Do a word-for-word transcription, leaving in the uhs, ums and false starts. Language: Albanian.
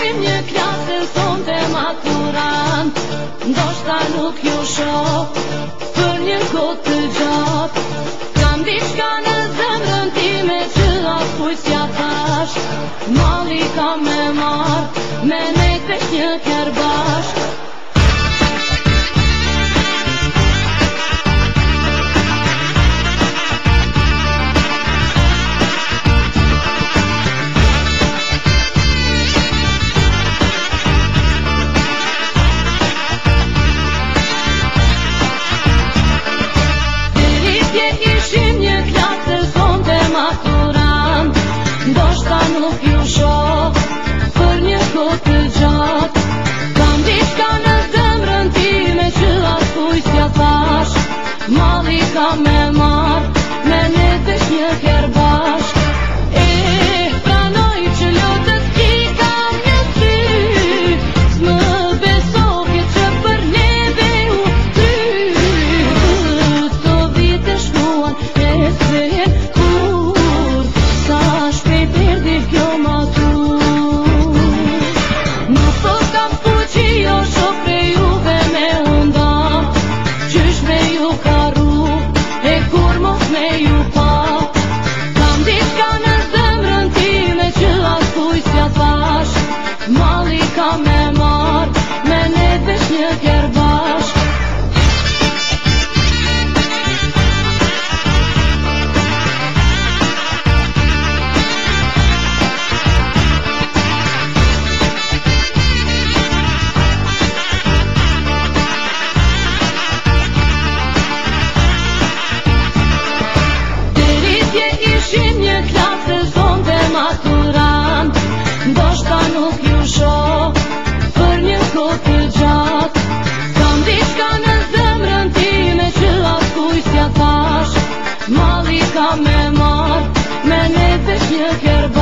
ishim një klasë, sonte maturant. Ndoshta nuk ju shoh për një kohë të gjatë. Kam diçka në zemrën time që askuj s'ja thash. Malli kam me marr, me nejt veç një kër bashk. Ndoshta nuk ju shoh për një kohë të gjatë. Kam diçka në zemrën time që askuj s'ja thash. Malli kam me marr, me nejt veç një kër bashk. E pranoj që lotës i kam një sy, s'më besoke që për neve u ty. Këto vite shkuan e s'vjen kur, sa shpejt perdi kjo matur. Nuk po kam fuqi jo shoh prej juve me unda, qysh me ju karru e kur mos me ju pa. Kam diçka në zemrën time që askuj s'ja thash. Malli kam me marr, me nejt veç një kër bashk. Ishim një klasë, sonte maturant. Ndoshta nuk ju shoh për një kohë të gjatë. Kam diçka në zemrën time që askuj s'ja thash. Malli kam me marr, me nejt veç një kër bashk.